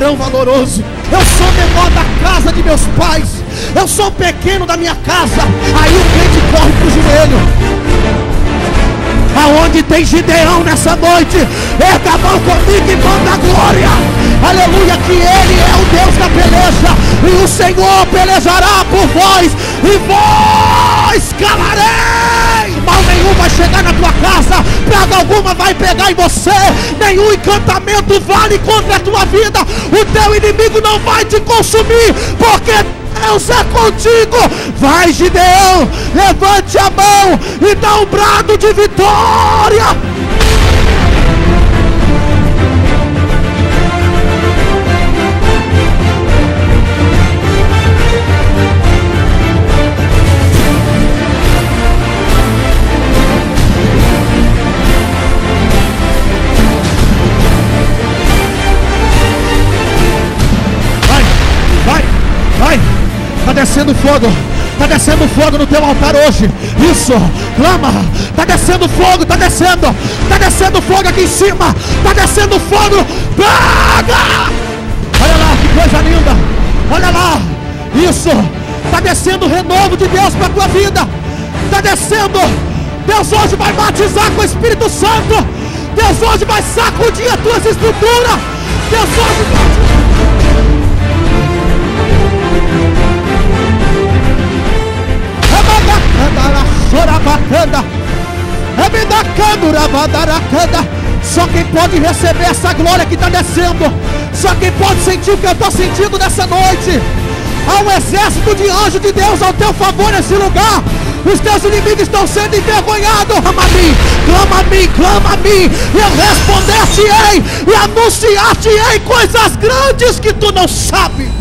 tão valoroso. Eu sou menor da casa de meus pais, eu sou pequeno da minha casa. Aí o crente corre pro joelho. Aonde tem Gideão nessa noite, erga a mão comigo e manda a glória. Aleluia, que Ele é o Deus da peleja, e o Senhor pelejará por vós, e vós calarei. Mal nenhum vai chegar na tua casa, praga alguma vai pegar em você, nenhum encantamento vale contra a tua vida. O teu inimigo não vai te consumir, porque Deus é contigo. Vai, Gideão, levante a mão e dá um brado de vitória. Vai, está descendo fogo, está descendo fogo no teu altar hoje. Isso, clama, está descendo fogo, está descendo fogo aqui em cima, está descendo fogo. Praga! Olha lá, que coisa linda, olha lá, isso, está descendo o renovo de Deus para a tua vida, está descendo. Deus hoje vai batizar com o Espírito Santo, Deus hoje vai sacudir as tuas estruturas, Deus hoje vai... Só quem pode receber essa glória que está descendo, só quem pode sentir o que eu estou sentindo nessa noite. Há um exército de anjos de Deus ao teu favor nesse lugar. Os teus inimigos estão sendo envergonhados. Clama a mim, clama a mim, e eu responder-te-ei e anunciar-te-ei coisas grandes que tu não sabes.